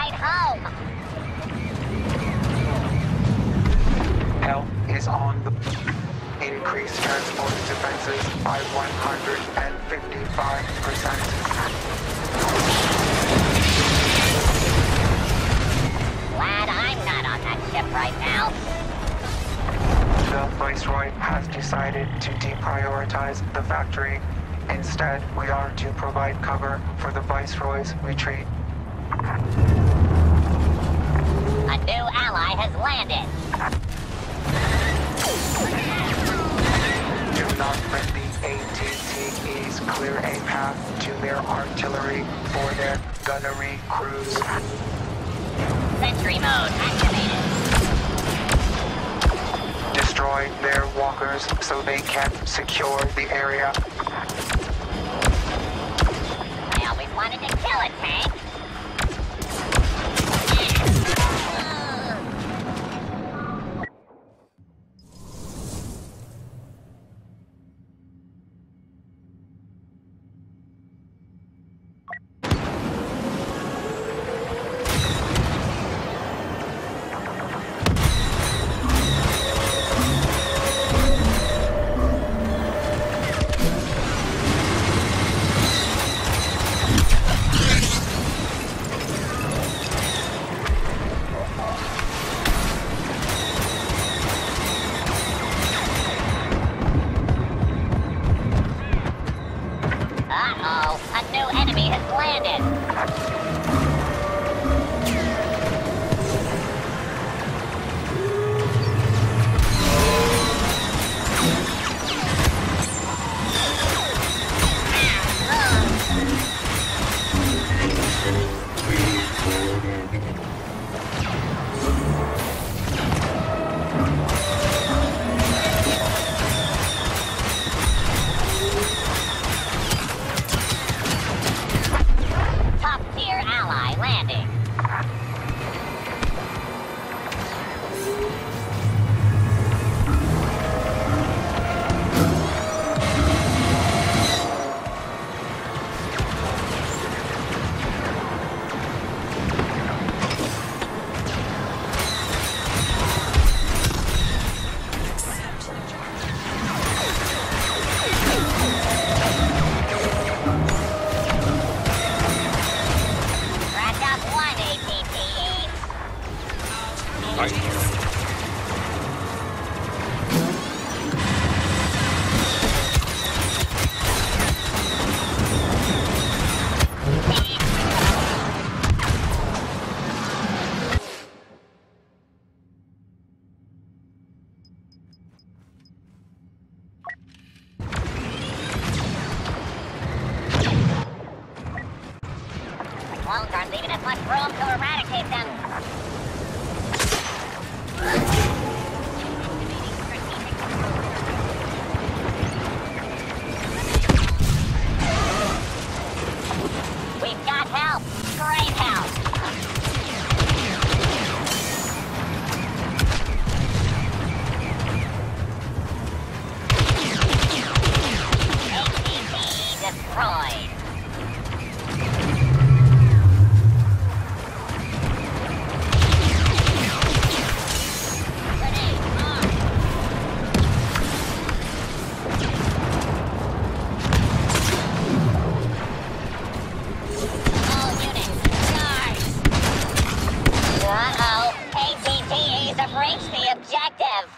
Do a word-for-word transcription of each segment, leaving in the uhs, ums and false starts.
ride home. Help is on the... Increase transport defenses by one hundred fifty-five percent. Glad I'm not on that ship right now. The Viceroy has decided to deprioritize the factory. Instead, we are to provide cover for the Viceroy's retreat. A new ally has landed. Do not let the A T T Es clear a path to their artillery for their gunnery crews. Sentry mode activated. Destroy their walkers so they can secure the area. I always wanted to kill a tank. Clones aren't leaving us much room to eradicate them. We've got help. Great help. A T T destroyed. Uh-oh, A T T Es have reached the objective.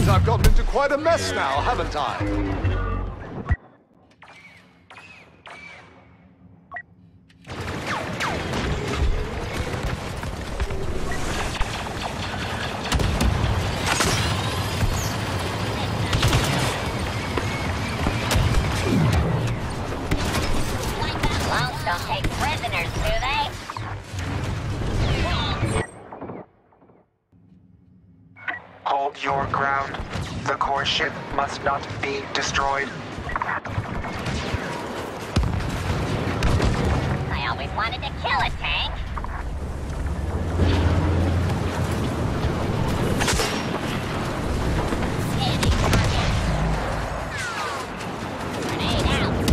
Seems I've gotten into quite a mess now, haven't I? Clones don't take prisoners, do they? Hold your ground. The core ship must not be destroyed. I always wanted to kill a tank. Enemy target. Grenade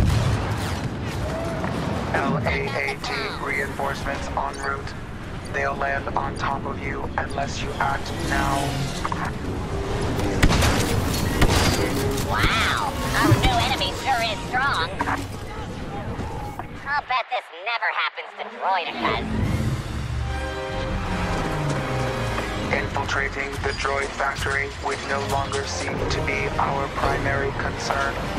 out. L A A T reinforcements en route. They'll land on top of you unless you act now. Wow! Our new enemy sure is strong. I'll bet this never happens to droidicas. Infiltrating the droid factory would no longer seem to be our primary concern.